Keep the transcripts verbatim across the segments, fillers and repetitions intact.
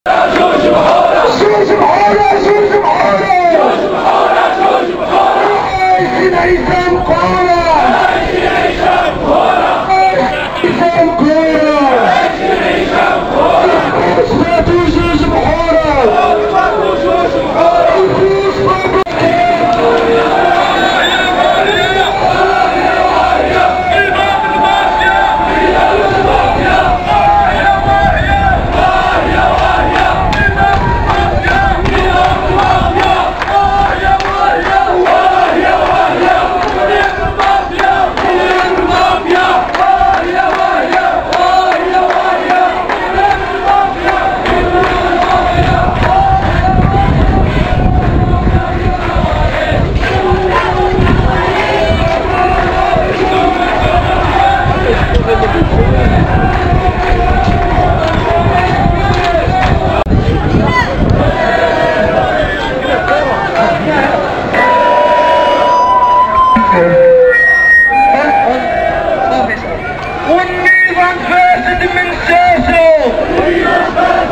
جوج بحورة جوج بحورة جوج بحورة جوج بحورة جوج بحورة عايشين عيشة مقهورة عايشين عيشة مقهورة عايشين مقهورة عايشين عيشة مقهورة اثبتوا جوج بحورة اثبتوا جوج بحورة والنظام فاسد من ساسه النظام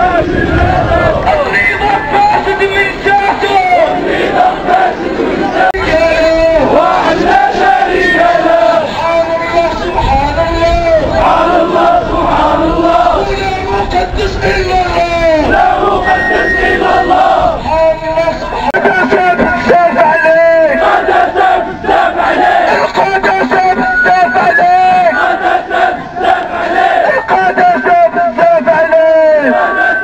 فاسد من ساسه النظام فاسد من ساسه واحد لا شريك له سبحان الله سبحان الله سبحان الله سبحان الله ولا مقدس الا الله لا مقدس الا الله سبحان الله سبحان الله قداسة بزاف عليك القداسة بزاف عليك القداسة بزاف عليك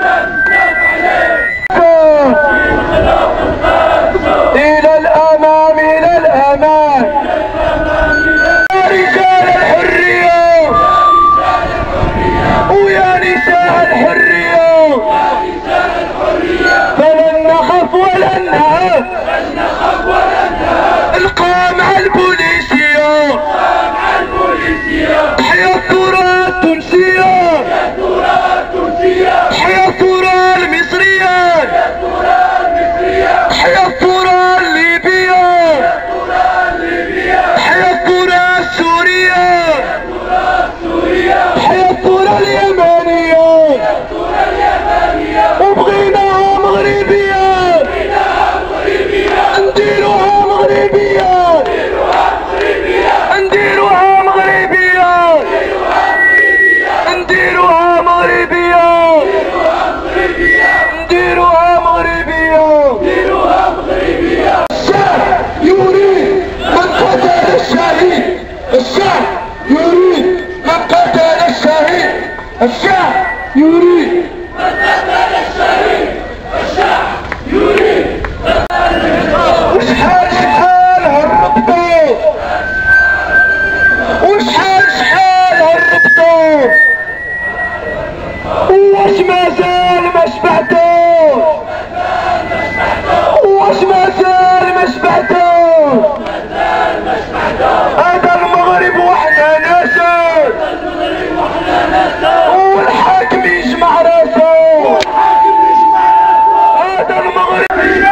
إلى الأمام إلى الأمام يا رجال الحرية ويا نساء الحرية فلن نخف ولن نهاب القامعة البوليسية تحيا الثورة التونسية تحيا الثورة المصرية تحيا الثورة الليبية تحيا الثورة السورية تحيا الثورة اليمنية وبغيناها مغربية نديروها مغربية نديروها مغربية نديروها مغربية نديروها مغربية الشعب يريد من قتل الشهيد الشعب يريد من قتل الشهيد الشعب يريد من قتل الشهيد الشعب يريد وشحال شحال هربطوا وشحال شحال هربطوا واش مازال ما شبعتوش واش مازال ما شبعتوش هذا المغرب وحنا ناسه والحاكم يجمع راسه هذا المغرب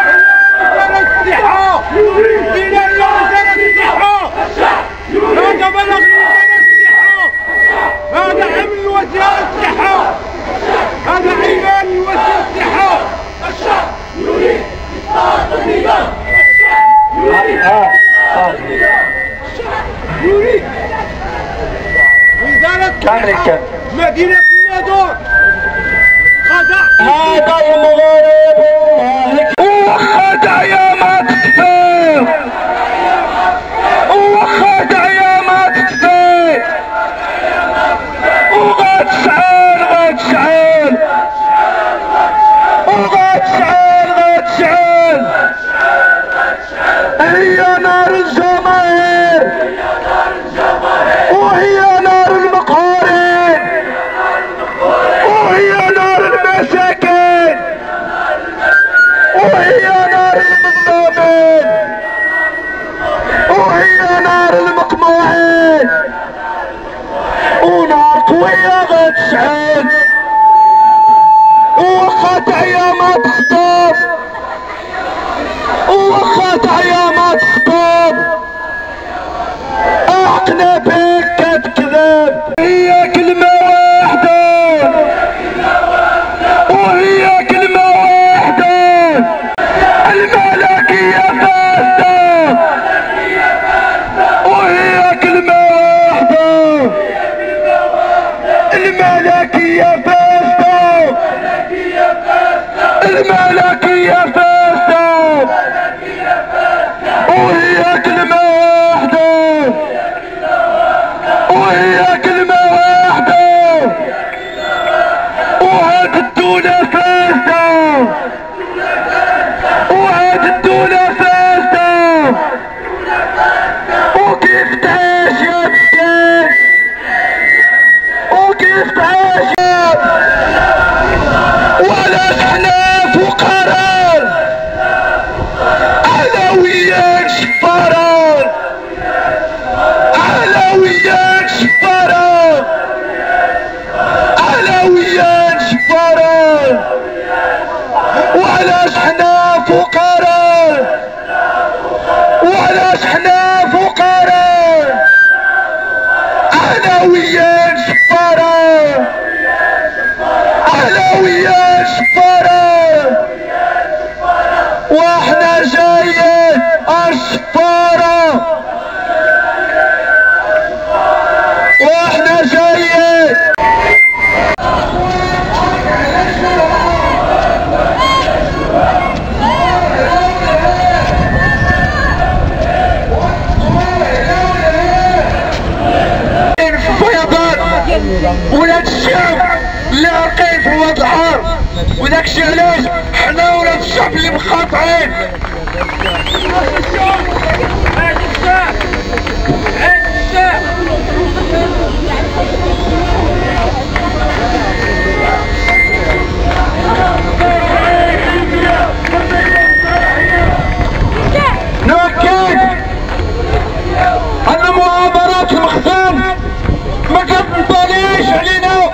هذا عمل وزارة الصحة هذا عمال وزارة الصحة الشعب يريد إسقاط النظام الشعب يريد إسقاط النظام الشعب يريد وزارة الصحة مدينة الناظور خدع هذا المغرب وخدع يا ما تكفي وخدع يا ما تكفي وغتشعل غتشعل وغتشعل غتشعل هي نار الجماهير وهي نار المقهورين وهي نار المساكين وهي نار المظلومين وهي نار المقموعين ونار قوية غتشعل وخا تعيا ما تخطب وخا تعيا ما تخطب احقنا بك كتكذب هي كلمة واحدة وهي كلمة وعلاش حنا فقراء علويات شفارة علويات شفارة علويات شفارة وعلاش حنا فقراء وعلاش حنا فقراء علويات شفارة علويات شفارة واحنا جايين الشفارة واحنا جايين ولاد الشعب اللي عارقين في واد الحار وداك الشيء علاش حنا ولاد الشعب اللي مخاطعين نؤكد ان مؤامرات المخزن ما كتنطليش علينا.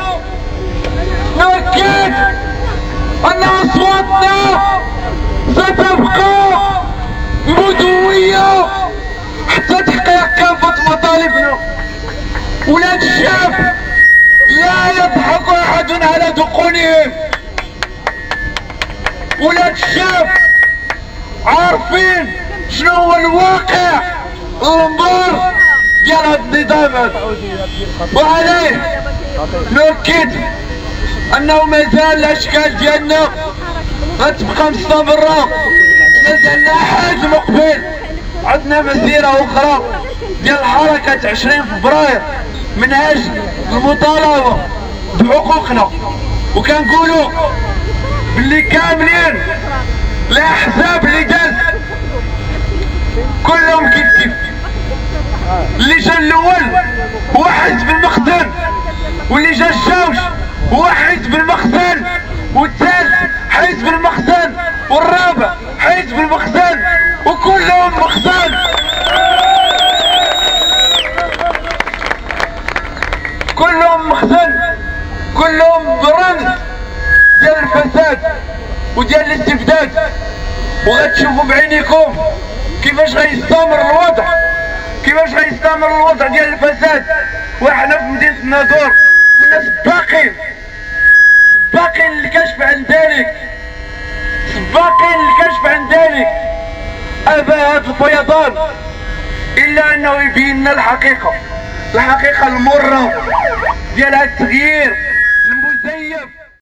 نؤكد ان اصواتنا ستبقى مدوية حتى تحقيق كافة مطالبنا. ولاد الشعب لا يضحك احد على دقونهم. ولاد الشعب عارفين شنو هو الواقع المر ديال هاد النظامات، وعليه نؤكد انه مازال الاشكال ديالنا غتبقى مستمره. مازالنا حاج مقبل، عندنا مسيره اخرى ديال حركه عشرين فبراير من اجل المطالبه بحقوقنا. وكنقولوا باللي كاملين الاحزاب اللي دازت كلهم كيف كيف. اللي جا الاول هو حزب المخزن، واللي جا الشوش هو حزب المخزن، والثالث حزب المخزن، والرابع حزب المخزن، وكلهم مخزن. كلهم مخزن، كلهم برمز ديال الفساد وديال الاستبداد. وغتشوفوا بعينيكم كيفاش غيستمر الوضع، كيفاش غيستمر الوضع ديال الفساد. وحنا في مدينة الناظور كنا سباقين سباقين للكشف عن ذلك، سباقين للكشف عن ذلك. أبى هذا الفيضان إلا أنه يبين لنا الحقيقة، الحقيقة المرة ديال هذا التغيير